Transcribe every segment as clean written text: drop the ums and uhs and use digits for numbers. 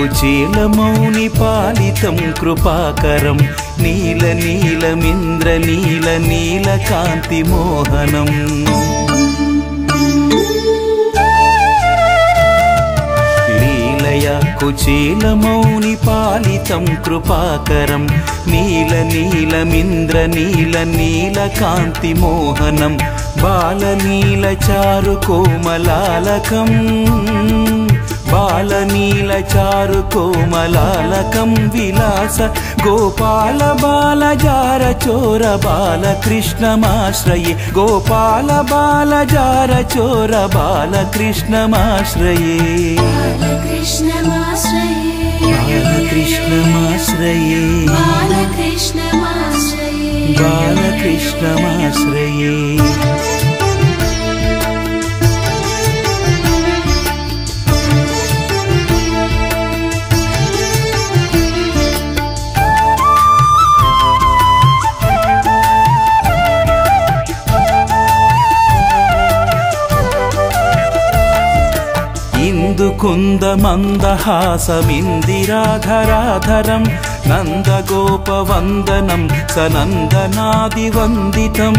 कुचेलमौनि पालितं कृपाकरं नीलनीलमिन्द्र नीलनीलकान्तिमोहनम् लीलया कुचेलमौनि पालितं कृपाकरं नीलनीलमिन्द्र नीलनीलकान्तिमोहनं बालनीलचारुकोमलालकम् बालनीलचारुकोमलालकं विलास गोपाल बालजारचोर बालकृष्णमाश्रये गोपाल बालजारचोर बालकृष्णमाश्रये बालकृष्णमाश्रये इंदुकुन्दमन्दहासमिन्दिराधराधरं नन्दगोपवन्दनं सनन्दनादिवन्दितम्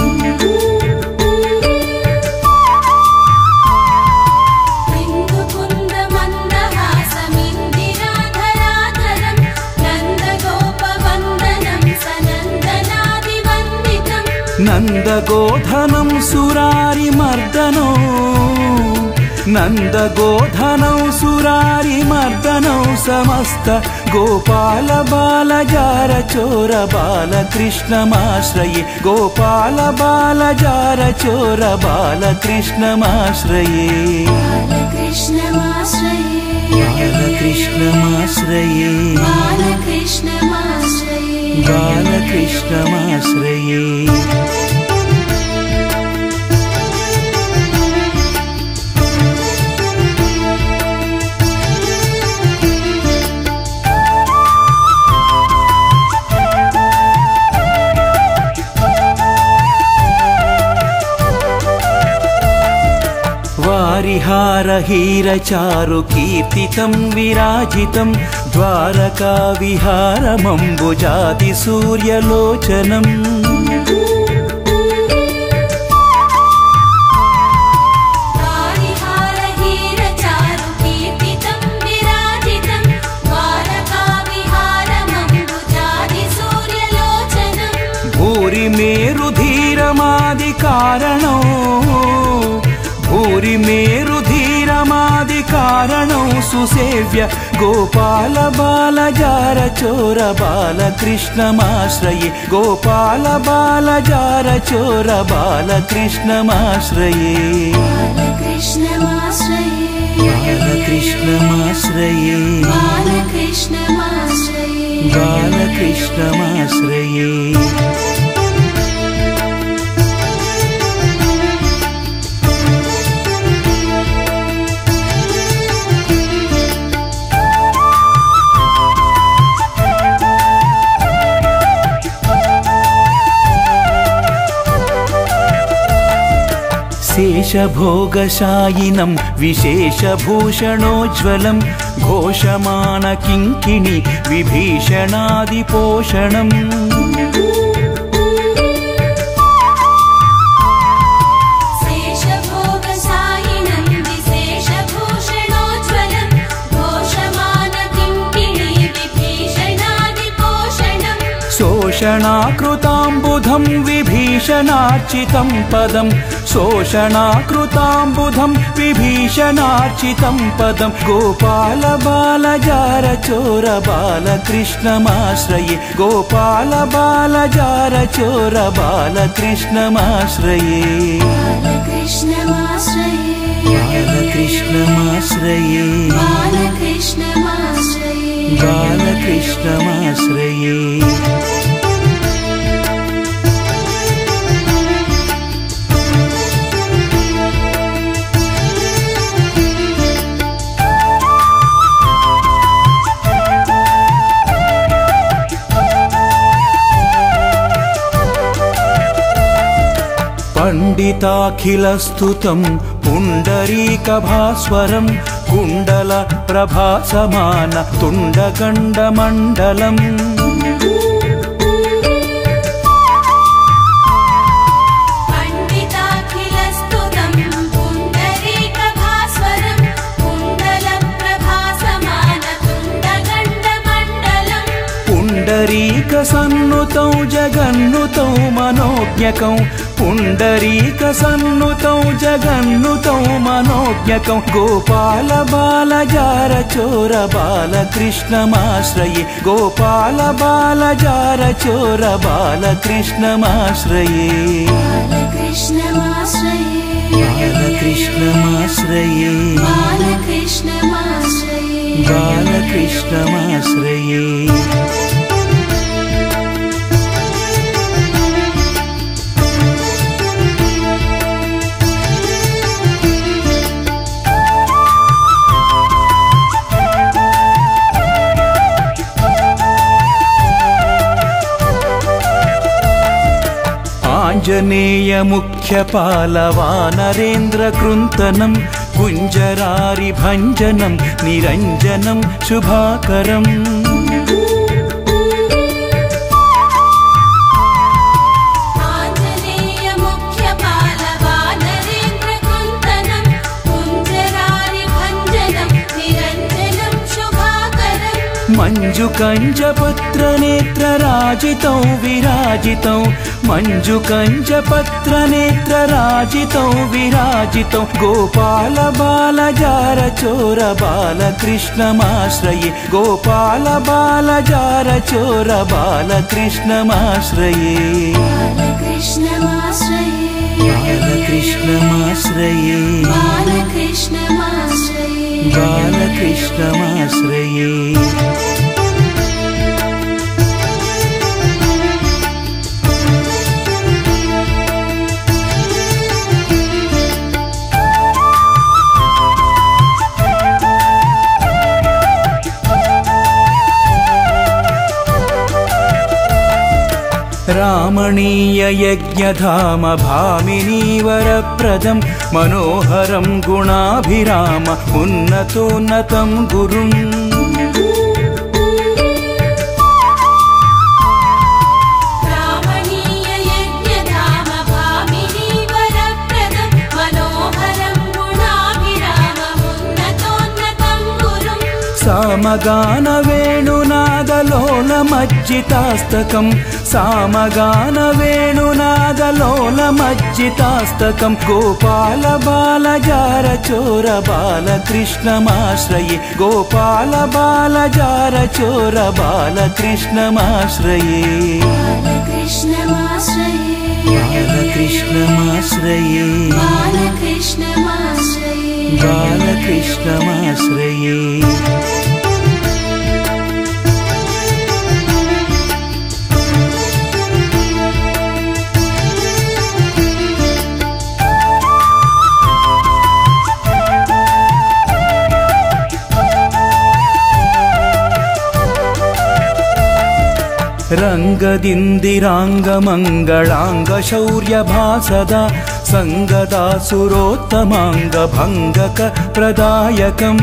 नन्दगोधनं सुरारिमर्दनो नन्दगोधनौ सुरारिमर्दनौ समस्त गोपाल बालजारचोर बालकृष्णमाश्रये गोपाल बालजारचोर बालकृष्णमाश्रये बालकृष्णमाश्रये वारिहारहीरचारु कीर्तितं विराजितं द्वारकाविहारमम्बुजाति सूर्यलोचनम् भूरिमेरुधीरमादिकारणौ भूरिमेरुधीरमादिकारणौ सुसेव्य गोपाल बालजारचोर बालकृष्णमाश्रये गोपाल बालजारचोर बालकृष्णमाश्रये बालकृष्णमाश्रये शेषभोगशायिनं विशेषभूषणोज्ज्वलं घोषमाणकिङ्किणी विभीषणादिपोषणम् शोषणाकृताम्बुधं विभीषणार्चितं पदं शोषणाकृताम्बुधं विभीषणार्चितं पदं गोपाल बालजारचोर बालकृष्णमाश्रये गोपाल बालजारचोर बालकृष्णमाश्रये बालकृष्णमाश्रये खण्डिताखिलस्तुतं पुण्डरीकभास्वरं कुण्डलप्रभासमान तुण्डगण्डमण्डलम् पुण्डरीकसन्नुतौ जगन्नुतौ मनोज्ञकौ पुण्डरीकसन्नुतौ जगन्नुतौ मनोज्ञकौ गोपाल बालजारचोर बालकृष्णमाश्रये गोपाल बालजारचोर बालकृष्णमाश्रये बालकृष्णमाश्रये बालकृष्णमाश्रये आञ्जनेय मुख्यपालवानरेन्द्र कृन्तनं कुञ्जरारि भञ्जनं निरञ्जनं शुभाकरम् मञ्जुकञ्जपत्रनेत्रराजितौ विराजितौ मञ्जुकञ्जपत्रनेत्रराजितौ विराजितौ गोपाल बालजारचोर बालकृष्णमाश्रये गोपाल बालजारचोर बालकृष्णमाश्रये बालकृष्णमाश्रये बालकृष्णमाश्रये रामणीय यज्ञधाम भामिनीवरप्रदं मनोहरं गुणाभिराम उन्नतोन्नतं गुरुम् सामगानवेणुनादलोलमज्जितास्तकं सामगानवेणुनादलोलमज्जितास्तकं गोपाल बालजारचोर बालकृष्णमाश्रये गोपाल बालजारचोर बालकृष्णमाश्रये बालकृष्णमाश्रये बालकृष्णमाश्रये रङ्गदिन्दिराङ्गमङ्गलाङ्गशौर्यभासदा सङ्गदासुरोत्तमाङ्गभङ्गकप्रदायकम्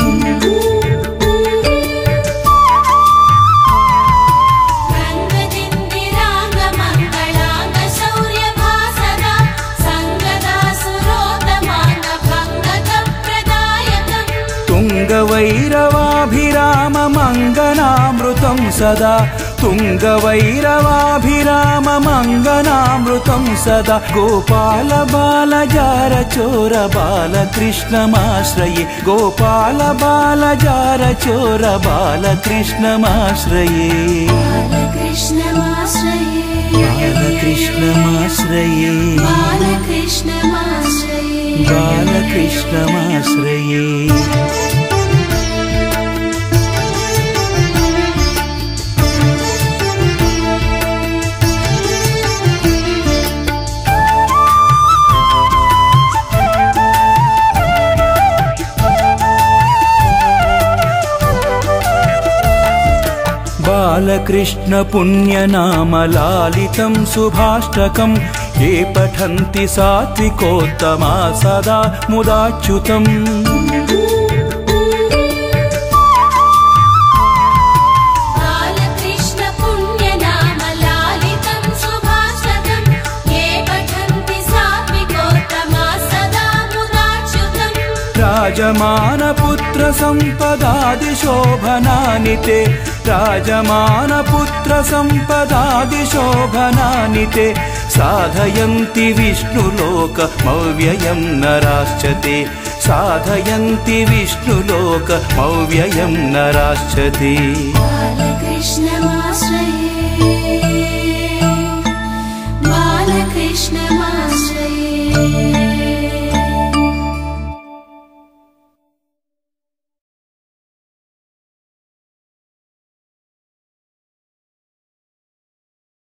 तुङ्गवैरवाभिराममङ्गनामृतं सदा तुङ्गवैरवाभिराममङ्गनामृतं सदा गोपाल बालजारचोर बालकृष्णमाश्रये गोपाल बालजारचोर बालकृष्णमाश्रये बालकृष्णमाश्रये बालकृष्णमाश्रये बालकृष्ण पुण्यनाम लालितं शुभाष्टकं ये पठन्ति सात्विकोत्तमा सदा मुदाच्युतम् राजमानपुत्र सम्पदादिशोभनानि ते राजमानपुत्र सम्पदादिशोभनानि ते साधयन्ति विष्णुलोकमव्ययं नराश्च ते साधयन्ति विष्णुलोकमव्ययं नराश्च ते बालकृष्णमाश्रये बालकृष्णमाश्रये